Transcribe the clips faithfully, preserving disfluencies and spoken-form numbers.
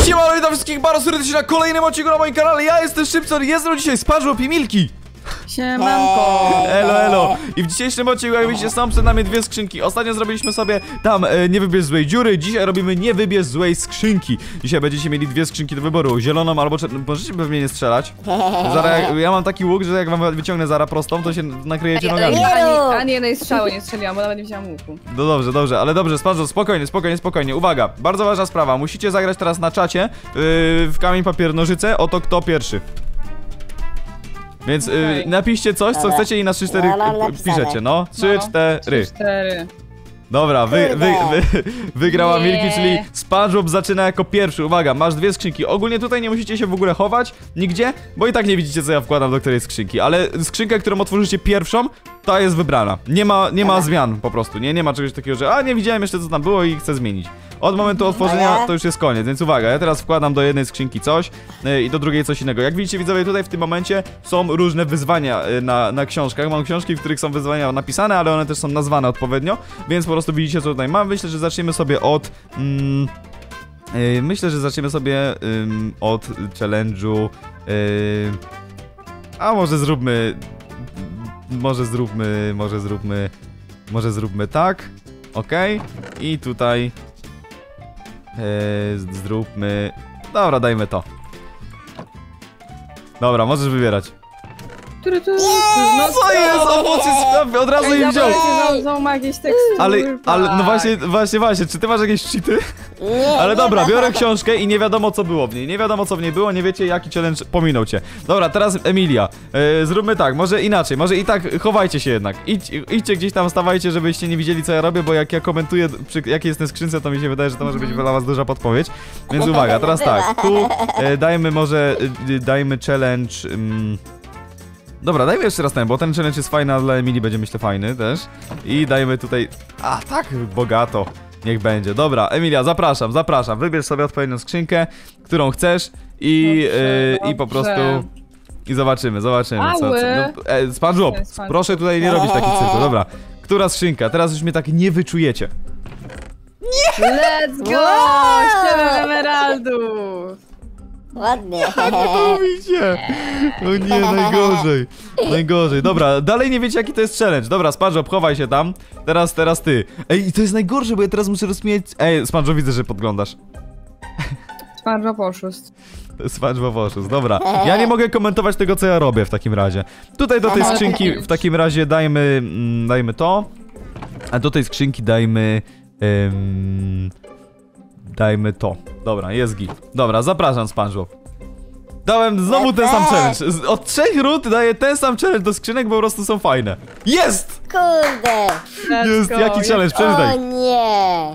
Siemano, witam wszystkich bardzo serdecznie na kolejnym odcinku na moim kanale. Ja jestem Szybson, jestem dzisiaj SpongeBob i Milki. Siemanko! Elo, elo! I w dzisiejszym odcinku, jak widzicie, są przed nami dwie skrzynki. Ostatnio zrobiliśmy sobie tam e, nie wybierz złej dziury. Dzisiaj robimy nie wybierz złej skrzynki. Dzisiaj będziecie mieli dwie skrzynki do wyboru, zieloną albo czerwoną. Możecie pewnie nie strzelać. Zaraz, jak, ja mam taki łuk, że jak wam wyciągnę zaraz prostą, to się nakryjecie nogami. Ani, ani jednej strzały nie strzeliłam, bo nawet nie wzięłam łuku. No dobrze, dobrze, ale dobrze, SpongeBob, spokojnie, spokojnie, spokojnie. Uwaga, bardzo ważna sprawa. Musicie zagrać teraz na czacie yy, w kamień, papier, nożyce. Oto kto pierwszy. Więc okay. y, napiszcie coś, co chcecie i na trzy cztery no, piszecie, no. trzy cztery. trzy cztery. Dobra, wy, wy, wy, wygrała nie. Milki, czyli SpongeBob zaczyna jako pierwszy. Uwaga, masz dwie skrzynki. Ogólnie tutaj nie musicie się w ogóle chować nigdzie, bo i tak nie widzicie, co ja wkładam do której skrzynki. Ale skrzynkę, którą otworzycie pierwszą, ta jest wybrana. Nie ma, nie ma zmian po prostu, nie? Nie ma czegoś takiego, że a nie widziałem jeszcze, co tam było i chcę zmienić. Od momentu otworzenia to już jest koniec, więc uwaga, ja teraz wkładam do jednej skrzynki coś yy, i do drugiej coś innego. Jak widzicie, widzowie, tutaj w tym momencie są różne wyzwania yy, na, na książkach. Mam książki, w których są wyzwania napisane, ale one też są nazwane odpowiednio, więc po prostu widzicie, co tutaj mam. Myślę, że zaczniemy sobie od... Mm, yy, myślę, że zaczniemy sobie yy, od challenge'u... Yy, a może zróbmy... Może zróbmy... Może zróbmy... Może zróbmy tak. Okej. Okay. I tutaj... Eee, zróbmy... Dobra, dajmy to. Dobra, możesz wybierać. Turu, turu, no co jest? Owoce z... Od razu im wziął. Znowu ma jakieś tekstury. Ale, ale, no właśnie, właśnie, właśnie, czy ty masz jakieś cheaty? Nie, ale nie dobra, ma. biorę książkę i nie wiadomo, co było w niej. Nie wiadomo, co w niej było, nie wiecie, jaki challenge pominął cię. Dobra, teraz Emilia. E, zróbmy tak, może inaczej, może i tak chowajcie się jednak. Idź, idźcie gdzieś tam, stawajcie, żebyście nie widzieli, co ja robię, bo jak ja komentuję, przy jakiej jestem skrzynce, to mi się wydaje, że to może być dla was duża podpowiedź. Więc uwaga, teraz tak, tu e, dajmy może, e, dajmy challenge... Mm, Dobra, dajmy jeszcze raz ten, bo ten challenge jest fajny, a dla Emilii będzie, myślę, fajny też. I dajmy tutaj... A, tak, bogato. Niech będzie. Dobra, Emilia, zapraszam, zapraszam. Wybierz sobie odpowiednią skrzynkę, którą chcesz i, dobrze, yy, i po prostu... I zobaczymy, zobaczymy. Co, co. No, e, SpongeBob, proszę tutaj nie robić takich cyrku. Dobra, która skrzynka? Teraz już mnie tak nie wyczujecie. Nie! Let's go! Siedem emeraldów! Ładnie. Mówicie. O nie, najgorzej. Najgorzej. Dobra, dalej nie wiecie, jaki to jest challenge. Dobra, SpongeBob, chowaj się tam. Teraz, teraz ty. Ej, to jest najgorsze, bo ja teraz muszę rozmieniać... Ej, SpongeBob, widzę, że podglądasz. SpongeBob oszust. SpongeBob oszust, dobra. Ja nie mogę komentować tego, co ja robię w takim razie. Tutaj do tej skrzynki w takim razie dajmy... Mm, dajmy to. A do tej skrzynki dajmy... Ym... Dajmy to. Dobra, jest git. Dobra, zapraszam, SpongeBob. Dałem znowu ten sam challenge. Od trzech rund daję ten sam challenge do skrzynek, bo po prostu są fajne. Jest! Kurde. Jest, jaki challenge? Przeczytaj. O nie.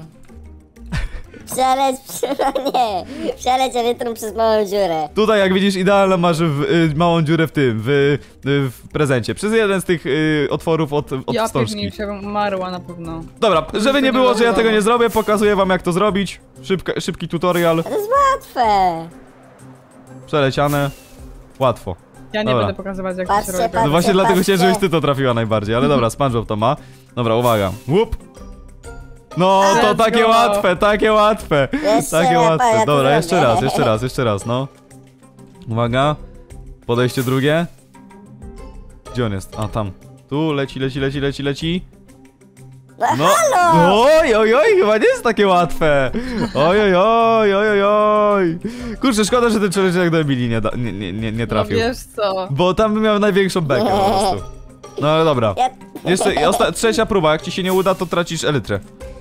Przeleć, no nie. Przeleć ewitrą przez małą dziurę. Tutaj, jak widzisz, idealną masz w, y, małą dziurę w tym, w, y, w prezencie. Przez jeden z tych y, otworów od, od ja wstążki. Ja się umarła na pewno. Dobra, żeby nie było, że ja tego nie zrobię, pokazuję wam, jak to zrobić. Szybka, szybki tutorial. To jest łatwe. Przeleciane. Łatwo. Ja nie dobra. będę pokazywać, jak Patrzcie, to się robi. patrzcie. No właśnie dlatego chciałem, żebyś ty to trafiła najbardziej, ale dobra, SpongeBob to ma. Dobra, uwaga. Łup. No, to Let's takie go. łatwe, takie łatwe. Jeszcze Takie lepiej, łatwe. ja to Dobra, zrobię. jeszcze raz, jeszcze raz, jeszcze raz, no. Uwaga. Podejście drugie. Gdzie on jest? A, tam. Tu, leci, leci, leci, leci, leci. No, oj, oj, oj, chyba nie jest takie łatwe. Oj, oj, oj, oj, oj, oj. Kurczę, szkoda, że ten challenge jak do Emilii nie, da, nie, nie, nie, nie trafił. No wiesz co? Bo tam bym miał największą bekę po prostu. No ale dobra. Jeszcze osta trzecia próba, jak ci się nie uda, to tracisz elytrę.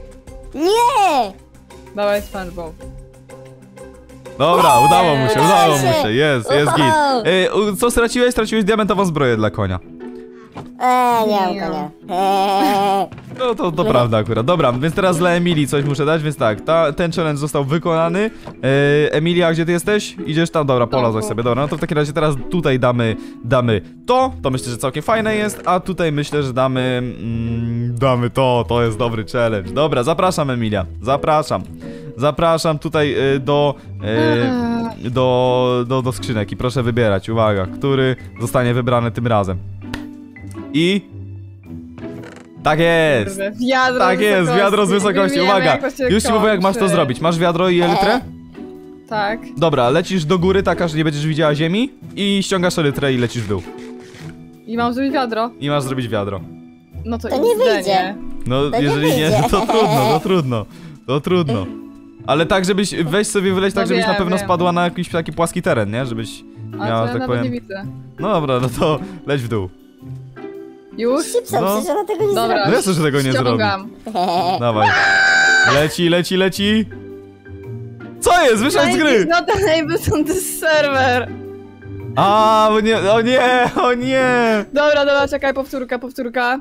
Nie. Dawaj, SpongeBob. Dobra, udało mu się, udało mu się, jest, jest Wow. git. Ej, co straciłeś? Straciłeś diamentową zbroję dla konia. Eee, nie mam konia. Eee. No to, to prawda akurat. Dobra, więc teraz dla Emilii coś muszę dać, więc tak, ta, ten challenge został wykonany. Eee, Emilia, gdzie ty jesteś? Idziesz tam? Dobra, polazłeś sobie, dobra, no to w takim razie teraz tutaj damy, damy to, to myślę, że całkiem fajne jest, a tutaj myślę, że damy, mm, damy to, to jest dobry challenge. Dobra, zapraszam Emilia, zapraszam. Zapraszam tutaj y, do, y, do, do, do skrzynek i proszę wybierać, uwaga, który zostanie wybrany tym razem. I... Tak jest! Wiadro tak jest, wiadro z wysokości, wiemy, uwaga! jak to się Już ci mówię, jak masz to kończy. zrobić. Masz wiadro i elytrę? Tak. Dobra, lecisz do góry tak, aż nie będziesz widziała ziemi i ściągasz elytrę i lecisz w dół. I mam zrobić wiadro. I masz zrobić wiadro. No to, To nie X D, wyjdzie. No, To nie jeżeli nie, wyjdzie. to trudno, to trudno. To trudno. Ale tak, żebyś, weź sobie wyleć tak, No żebyś na wiem, pewno wiem. spadła na jakiś taki płaski teren, nie? Żebyś Ale miała, to ja tak nawet powiem... nie widzę. No dobra, no to leć w dół. Już? Szybsam, No. przecież ona tego nie Dobra. No jasne, że tego nie zrobi. Ściągam. zrobi. Dawaj. Leci, leci, leci. Co jest? Wyszedł z gry! Not unable on this server. A, o nie, o nie, o nie! Dobra, dobra, czekaj, powtórka, powtórka.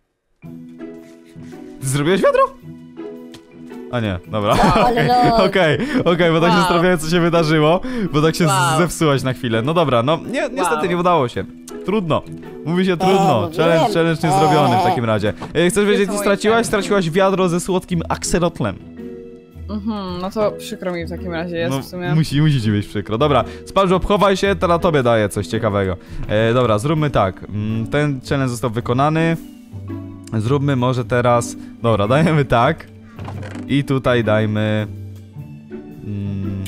Ty zrobiłeś wiadro? A nie, dobra. Ale no. Okej, okej, bo tak się Wow. zastanawiałem, co się wydarzyło, bo tak się Wow. zepsułaś na chwilę. No dobra, no nie, niestety Wow. nie udało się. Trudno. Mówi się trudno. mówiłem. Challenge, challenge nie zrobiony w Eee. takim razie. E, Chcesz wiedzieć, co moje straciłaś? challenge. Straciłaś wiadro ze słodkim akserotlem. Mhm, no to przykro mi w takim razie jest No, w sumie. musi, musi ci być przykro. Dobra, SpongeBob, chowaj się, teraz tobie daję coś ciekawego. E, dobra, zróbmy tak. Mm, Ten challenge został wykonany. Zróbmy może teraz... Dobra, dajemy tak. I tutaj dajmy... Mm,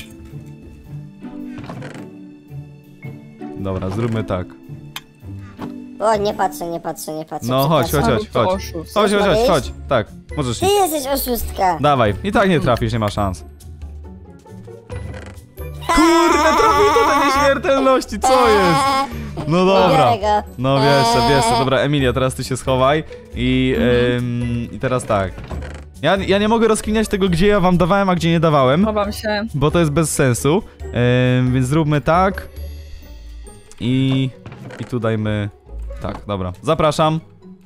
Dobra, zróbmy tak. O, nie patrzę, nie patrzę, nie patrzę. No chodź, chodź, przepraszam. chodź, To chodź. oszust. Chodź, chodź, chodź, Możesz? chodź. Tak, możesz Ty iść. jesteś oszustka. Dawaj, i tak nie trafisz, nie ma szans. Kurde, trafił do tej nieśmiertelności, co jest? No dobra. Biorę go. No wiesz, wiesz, co, dobra, Emilia, teraz ty się schowaj i, ym, i teraz tak. Ja, ja nie mogę rozkminiać tego, gdzie ja wam dawałem, a gdzie nie dawałem, Chowam się. bo to jest bez sensu, ym, więc zróbmy tak i, i tu dajmy, tak, dobra, zapraszam,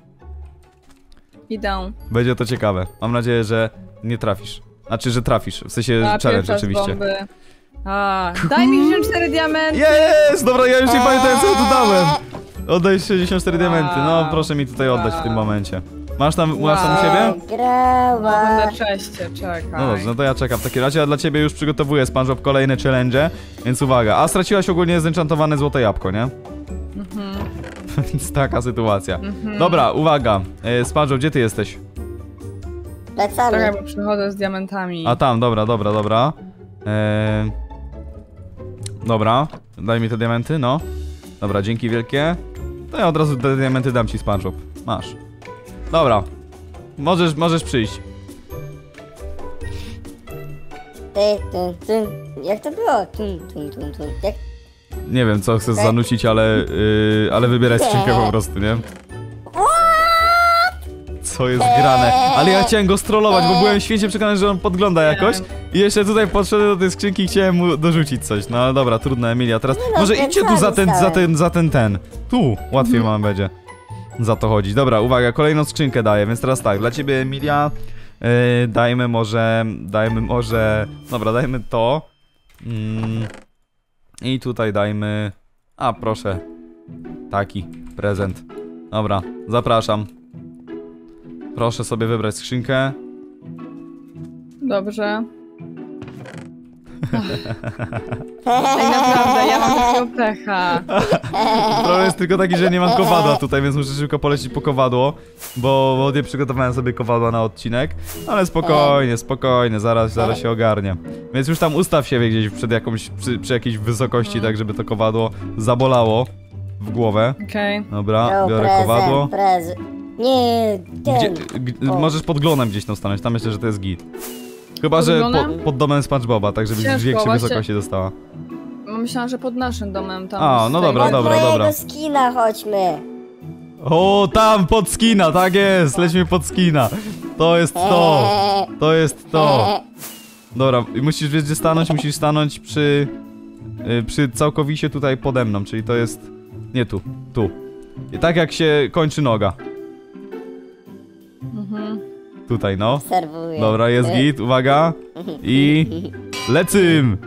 Idę. będzie to ciekawe, mam nadzieję, że nie trafisz, znaczy, że trafisz, w sensie A, challenge pierwsza z oczywiście. bomby. A, daj mi sześćdziesiąt cztery diamenty. Jest! Dobra, ja już nie pamiętam, co ja tu dałem. Oddaj sześćdziesiąt cztery Wow. diamenty, no proszę mi tutaj oddać w tym Wow. momencie. Masz tam, masz tam u Wow. siebie? Grała. No, na czeście, czekaj. No dobrze, no to ja czekam w takim razie, a dla ciebie już przygotowuję SpongeBob kolejne challenge, więc uwaga. A straciłaś ogólnie zenchantowane złote jabłko, nie? Mhm. Więc taka sytuacja. Mhm. Dobra, uwaga. E, SpongeBob, gdzie ty jesteś? Plecami. Czekaj, bo przychodzę z diamentami. A tam, dobra, dobra, dobra. E, dobra, daj mi te diamenty, no. Dobra, dzięki wielkie. To ja od razu te diamenty dam ci, SpongeBob. Masz. Dobra. Możesz, możesz przyjść. Ty, tun, tun. Jak to było? Tun, tun, tun, tun. Jak... Nie wiem, co chcesz Okej. zanucić, ale, yy, ale wybieraj skrzynkę po prostu, nie? Co jest grane? Ale ja chciałem go strollować, bo byłem święcie przekonany, że on podgląda jakoś. I jeszcze tutaj podszedłem do tej skrzynki i chciałem mu dorzucić coś. No ale dobra, trudno, Emilia. Teraz no, może ten idźcie tu sam za ten, za stałem. ten, za ten, ten. Tu, łatwiej wam będzie za to chodzić. Dobra, uwaga, kolejną skrzynkę daję, więc teraz tak, dla ciebie, Emilia, yy, dajmy może, dajmy może, dobra, dajmy to. Mm, I tutaj dajmy, a proszę, taki prezent. Dobra, zapraszam. Proszę sobie wybrać skrzynkę. Dobrze. Ej, naprawdę, ja mam takiego pecha. Problem jest tylko taki, że nie mam kowadła tutaj, więc muszę szybko polecić po kowadło, bo, bo nie przygotowałem sobie kowadła na odcinek. Ale spokojnie, spokojnie, zaraz, zaraz się ogarnie. Więc już tam ustaw się gdzieś przed jakąś, przy, przy jakiejś wysokości, tak żeby to kowadło zabolało w głowę. Okej. Dobra, No, biorę prezent, kowadło. prezent. Nie, Gdzie, ten. g, O. możesz pod glonem gdzieś tam stanąć, tam myślę, że to jest git. Chyba, Pod że glonem? po, pod domem SpongeBoba, tak żebyś Ciężko, z większej właśnie- wysokości dostała. Myślałam, że pod naszym domem tam. A, no stoi- dobra, Od dobra, mojego dobra. skina chodźmy. O, tam, pod skina, tak jest, lećmy pod skina. To jest to, Eee, to jest to. eee. Dobra, i musisz wiesz gdzie stanąć, musisz stanąć przy, y, przy całkowicie tutaj pode mną, czyli to jest, nie tu, tu. I tak jak się kończy noga. Mhm. Tutaj, no. Obserwuję. Dobra, jest Eee. git, uwaga. I lecym.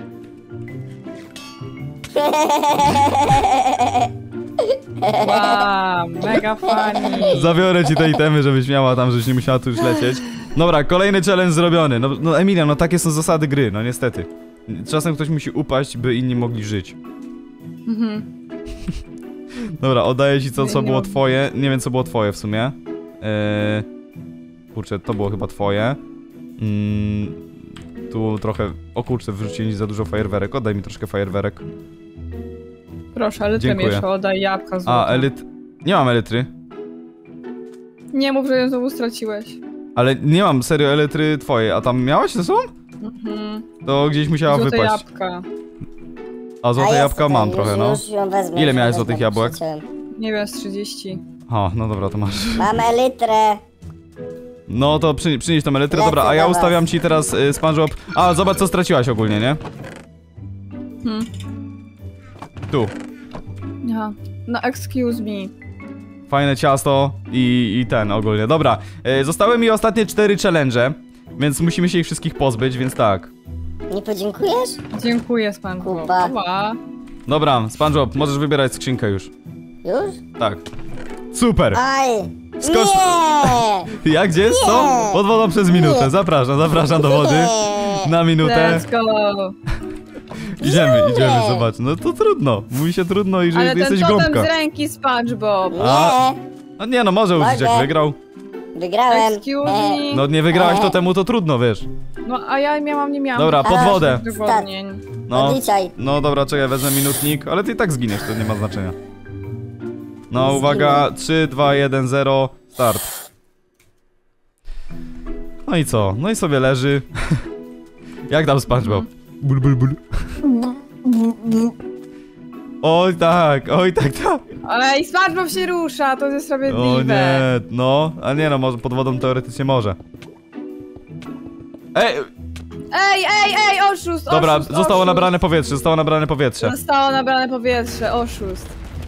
Wow, mega funny. Zabiorę ci te itemy, żebyś miała tam, żebyś nie musiała tu już lecieć. Dobra, kolejny challenge zrobiony. No, no Emilia, no takie są zasady gry, no niestety. Czasem ktoś musi upaść, by inni mogli żyć. Mhm. Dobra, oddaję ci to, co Nie było mogę. twoje. Nie wiem, co było twoje w sumie. Eee... Kurczę, to było chyba twoje. Mm... tu trochę... O kurczę, wrzucili za dużo fajerwerek. Oddaj mi troszkę fajerwerek. Proszę, ale ty Dziękuję. jeszcze oddaj jabłka złote. A, elit... Nie mam elitry. Nie mów, że ją znowu straciłeś. Ale nie mam serio elitry twojej. A tam miałaś ze sobą? Mhm. To gdzieś musiała Złote wypaść. jabłka. A złote A jest jabłka tutaj, mam już, trochę, no. Już ją wezmę, Ile już miałeś ją złotych wezmę, jabłek? przyciąłem. Nie wiem, z trzydzieści. O, no dobra, to masz. Mam elitrę. No to przy, przynieś tą elytrę, Lecę dobra, a ja do was. ustawiam ci teraz y, SpongeBob. A, zobacz co straciłaś ogólnie, nie? Hmm. Tu. Aha. No, excuse me. Fajne ciasto i, i ten ogólnie. Dobra, y, zostały mi ostatnie cztery challenge, więc musimy się ich wszystkich pozbyć, więc tak. Nie podziękujesz? Dziękuję, SpongeBob. Kupa. Pa. Dobra, SpongeBob, możesz wybierać skrzynkę już. Już? Tak. Super! Aj! Skocz- Nie! Jak, gdzie jest? Co? Pod wodą przez minutę. Zapraszam, zapraszam do wody. Nie! Na minutę. Let's go. Idziemy, Nie. idziemy, zobacz. No to trudno. Mówi się trudno i że Ale ten jesteś totem gąbka. z ręki, SpongeBob. A. Nie! No nie no, może użyć jak Mogę. wygrał. Wygrałem. Excuse E, me. No nie wygrałeś to temu, to trudno, wiesz. No, a ja miałam, nie miałam. Dobra, pod A, wodę. Udowodnień. No, Odliczaj. no dobra, czekaj, wezmę minutnik, ale ty i tak zginiesz, to nie ma znaczenia. No Zginę. uwaga, trzy, dwa, jeden, zero, start. No i co? No i sobie leży. Jak tam SpongeBob? Bul, bul, bul. Oj tak, oj tak, tak. Ale i SpongeBob się rusza, to jest sprawiedliwe. O nie, no, a nie no, może pod wodą teoretycznie może. Ej, Ej, ej, ej, oszust, dobra, oszust, zostało oszust. nabrane powietrze, zostało nabrane powietrze. Zostało nabrane powietrze, oszust.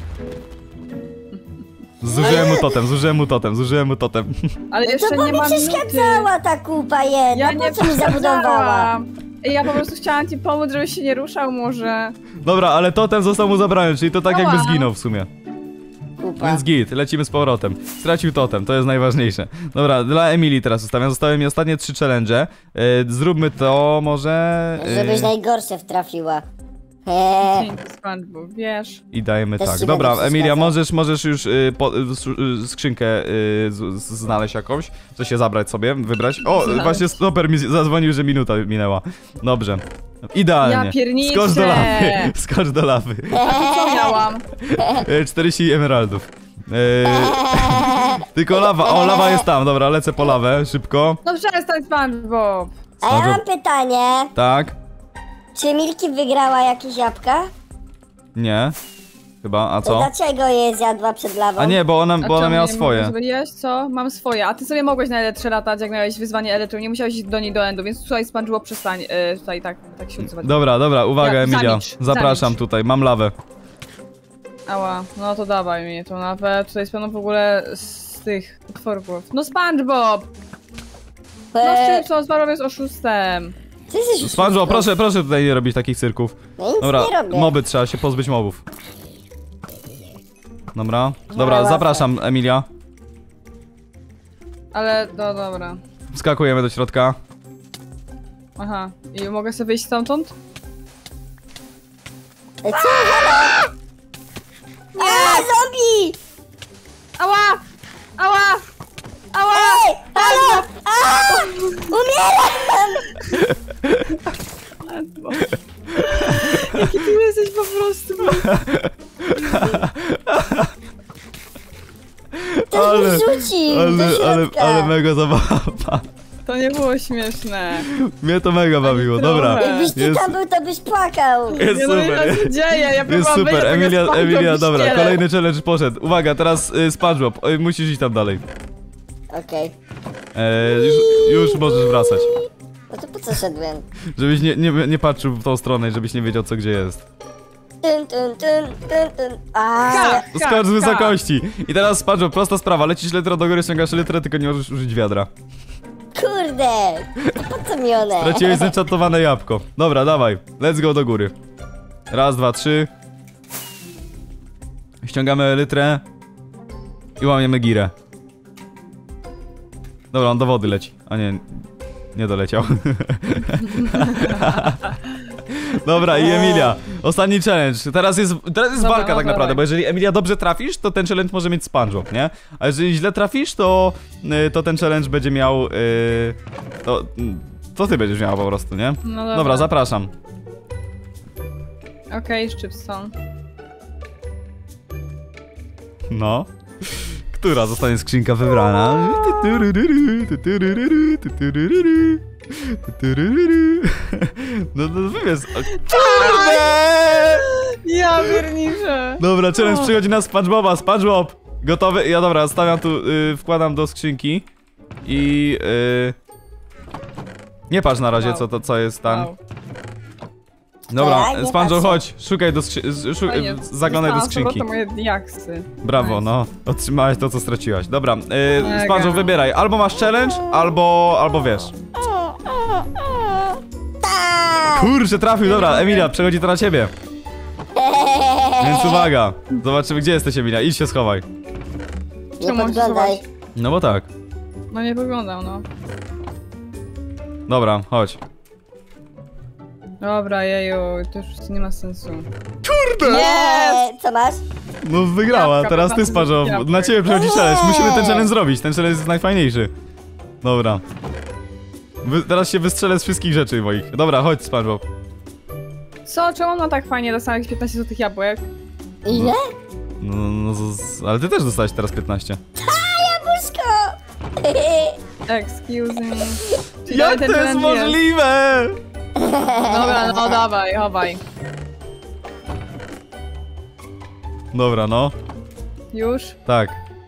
Zużyłem mu totem, zużyłem mu totem, zużyłem mu totem. Ale To jeszcze bo nie mi ma minuty. przeszkadzała ta kupa jedna, Ja po nie co mi zabudowała? przeszkadzałam. Ej, ja po prostu chciałam ci pomóc, żebyś się nie ruszał może. Dobra, ale totem został mu zabrany, czyli to tak jakby Ała. zginął w sumie. Kupa. Więc git, lecimy z powrotem. Stracił totem, to jest najważniejsze. Dobra, dla Emilii teraz ustawiam. Zostały mi ostatnie trzy challenge. Yy, zróbmy to może... Yy, Żebyś najgorsze wtrafiła. Eee, Dzięki, SpongeBob, wiesz. I dajemy Też tak. ci Dobra, będę Emilia, przeszkadzał. możesz, możesz już yy, po, yy, s- yy, skrzynkę yy, z, z, znaleźć jakąś. Coś się zabrać sobie, wybrać. O, Znaleźć. właśnie stoper mi z- zadzwonił, że minuta minęła. Dobrze. Idealnie. Ja pierniczę. Skocz do lawy. Skocz do lawy. Co miałam? Yy, czterdzieści emeraldów. Yy, tylko lawa. O, lawa jest tam. Dobra, lecę po lawę, szybko. No przestań, SpongeBob. a ja mam pytanie. Tak. Czy Milki wygrała jakieś jabłka? Nie. Chyba, a To co? dlaczego je zjadła przed lawą? A nie, bo ona, bo ona czemu miała nie swoje. mogę sobie jeść, co? Mam swoje, a ty sobie mogłeś na Elytrze latać, jak miałeś wyzwanie Elytru, nie musiałeś iść do niej do endu, więc słuchaj, SpongeBob, przestań, yy, tutaj tak, tak się odzywać. Dobra, dobra, uwaga, Ja- Emilia. zamilcz, Zapraszam zamilcz. tutaj, mam lawę. Ała, no to dawaj mi tą lawę, tutaj jest pełno w ogóle z tych potworków. No SpongeBob! No z Eee, czym co? SpongeBob jest oszustem. ty jesteś SpongeBob, oszustką. proszę, proszę tutaj nie robić takich cyrków. Ja nic Dobra, nie robię. moby, trzeba się pozbyć mobów. Dobra, dobra, łatwe. zapraszam, Emilia. Ale, no dobra. Wskakujemy do środka. Aha, i mogę sobie wyjść stamtąd? Ej, co? Halo? Nie! Zombie! Ała! Ała! Ała! Ej! Halo! A! Umieram! Jaki ty jesteś po prostu. Ktoś Ale- mnie rzucił do Ale, ale, środka. ale mega zabawa. To nie było śmieszne. Mnie to mega bawiło, trochę. dobra. Jakbyś ty Jest, tam był, to byś płakał. jest Nie no, nie super. to się dzieje, ja Jest próbowałam super, wyjść, a Emilia, tego SpongeBob Emilia, mi dobra, ściele. kolejny challenge poszedł. Uwaga, teraz y, SpongeBob, y, musisz iść tam dalej. Okej. E, już, już możesz wracać. No to po co szedłem? Żebyś nie, nie, nie patrzył w tą stronę, i żebyś nie wiedział co gdzie jest. Tun, tun, tun, tun, tun. A, Ha! Skocz z wysokości. I teraz SpongeBob, prosta sprawa, lecisz litrę do góry, ściągasz litrę, tylko nie możesz użyć wiadra. kurde! To po co mi one? Straciłeś zenchatowane jabłko. Dobra, dawaj, let's go do góry. Raz, dwa, trzy. Ściągamy litrę. I łamiemy girę. Dobra, on do wody leci. A nie, nie doleciał. Dobra, i Emilia. Ostatni challenge. Teraz jest, teraz jest Dobra, walka no tak naprawdę, dawaj. bo jeżeli Emilia dobrze trafisz, to ten challenge może mieć SpongeBob, nie? A jeżeli źle trafisz, to, y, to ten challenge będzie miał... y, to, to ty będziesz miała po prostu, nie? No dobra. Dobra, zapraszam. Okej, okay, Szczypson. No. Która zostanie skrzynka wybrana? No to wybierz. Ja pierniczę. Dobra, challenge przychodzi na SpongeBoba. SpongeBob, gotowy? Ja dobra, stawiam tu, y, wkładam do skrzynki. I... Y, nie patrz na razie, Wow. co to co jest tam. Wow. Dobra, Tak, nie SpongeBob, patrzę. chodź, szukaj do skrzynki, Fajnie, zaglądaj do dostałam z skrzynki. powrotem moje diaksy. Brawo, Nice. no, otrzymałaś to, co straciłaś. Dobra, y, Mega. SpongeBob, wybieraj, albo masz challenge, albo, albo wiesz. Tak! Kurczę, trafił, dobra, Emilia, przechodzi to na ciebie. Więc uwaga, zobaczymy, gdzie jesteś, Emilia, idź się schowaj. Nie Czemu mam się podglądaj. schować? No bo tak. No nie wyglądał, no. Dobra, chodź. Dobra, jeju, to już nie ma sensu. Kurde! Nie! Co masz? No wygrała, Jabłka, teraz ty, piętnaście SpongeBob, jabłek. na ciebie przechodzi challenge, musimy ten Nie. challenge zrobić, ten challenge jest najfajniejszy. Dobra. Wy, teraz się wystrzelę z wszystkich rzeczy moich. Dobra, chodź, SpongeBob. Co? Czemu ona tak fajnie dostała jakieś piętnaście złotych jabłek? Ile? No, no, z- z- ale ty też dostałeś teraz piętnaście. Jabłuszko! Excuse me. Czy Jak dalej ten to jest challenge możliwe? Dobra, no dawaj, chowaj. Dobra, no. Już? Tak.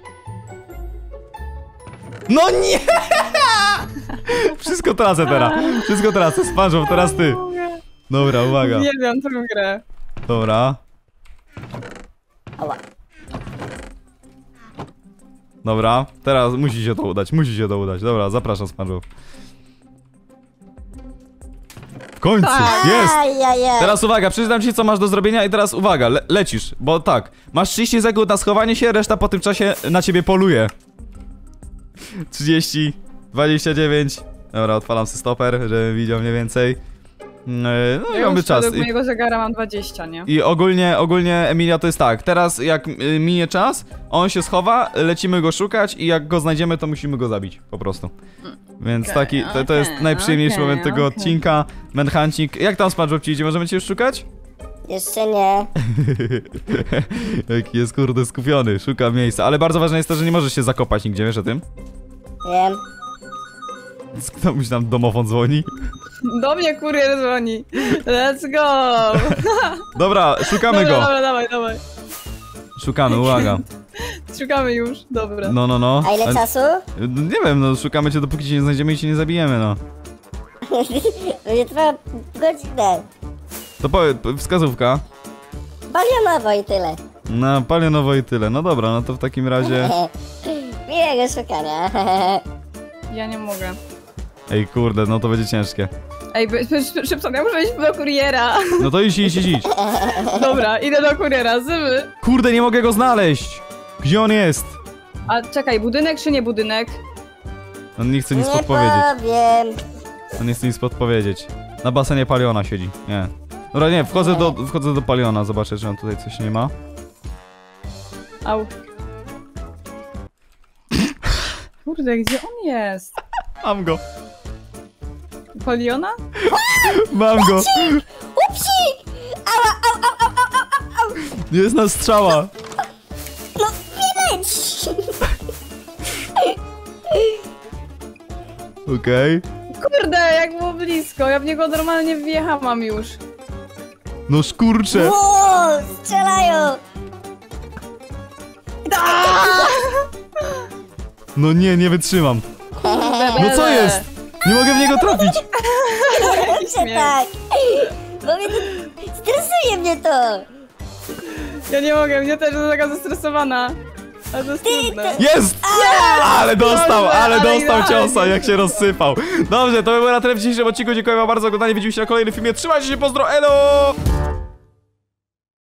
No nie! Wszystko tracę teraz. Wszystko tracę. SpongeBob, teraz ty. Dobra, uwaga. Nie wiem, tę grę. Dobra. Ała. Dobra. Teraz musi się to udać. Musi się to udać. Dobra, zapraszam, SpongeBob. W końcu! Tak. Jest! Ajajaj. Teraz uwaga, przeczytam ci, co masz do zrobienia i teraz uwaga, le lecisz, bo tak, masz trzydzieści sekund na schowanie się, reszta po tym czasie na ciebie poluje. trzydzieści, dwadzieścia dziewięć, dobra, odpalam sobie stoper, żebym widział mniej więcej. No i Ja mamy już czas. według I, mojego zegara mam dwadzieścia, nie? I ogólnie, ogólnie Emilia to jest tak, teraz jak y, minie czas, on się schowa, lecimy go szukać i jak go znajdziemy, to musimy go zabić, po prostu. Więc Okej, taki, to, to jest okej, najprzyjemniejszy okej, moment tego okej. odcinka. Manhunting, jak tam SpongeBob ci idzie, możemy cię już szukać? Jeszcze nie. Jaki jest kurde skupiony, szuka miejsca, ale bardzo ważne jest to, że nie możesz się zakopać nigdzie, wiesz o tym? Wiem. Kto mi tam domofon dzwoni? Do mnie kurier dzwoni. Let's go! Dobra, szukamy Dobra, go! dobra, dawaj, dawaj. Szukamy, uwaga. Szukamy już, dobra. No, no, no. A ile Ale- czasu? Nie wiem, no szukamy cię dopóki cię nie znajdziemy i cię nie zabijemy, no. Będzie trwało godzinę. To powiedz, wskazówka. Balionowo i tyle. No, palionowo i tyle. No dobra, no to w takim razie... Miłego szukania. Ja nie mogę. Ej, kurde, no to będzie ciężkie. Ej, by- by- Szybson, ja muszę iść do kuriera. No to idź, idź, idź, idź. Dobra, idę do kuriera, zymy. Kurde, nie mogę go znaleźć! Gdzie on jest? A czekaj, budynek czy nie budynek? On nie chce nic Nie podpowiedzieć. powiem. On nie chce nic podpowiedzieć. Na basenie Paliona siedzi. Nie. Dobra, nie, wchodzę do, wchodzę do Paliona, zobaczę, czy on tutaj coś nie ma. Au. Kurde, gdzie on jest? Mam go. Poliona? Mam go. Upsi! Ała, au, au, au, au, au, au. Jest na strzała. No, nie leć! Okej. Kurde, jak było blisko, ja w niego normalnie wjechałam już. No szkurcze. Wow, strzelają! No nie, nie wytrzymam. No co jest? Nie mogę w niego trafić. Dobrze śmiech. tak! Bo mnie to... Stresuje mnie to! Ja nie mogę, mnie też jestem taka zestresowana. Ale to jest trudne. Jest! Ale dostał, Dobrze, ale ale dostał idealnie. ciosa, jak się rozsypał. Dobrze, to by było na tyle w dzisiejszym odcinku. Dziękuję wam bardzo za oglądanie. Widzimy się na kolejnym filmie. Trzymajcie się, pozdro, elo!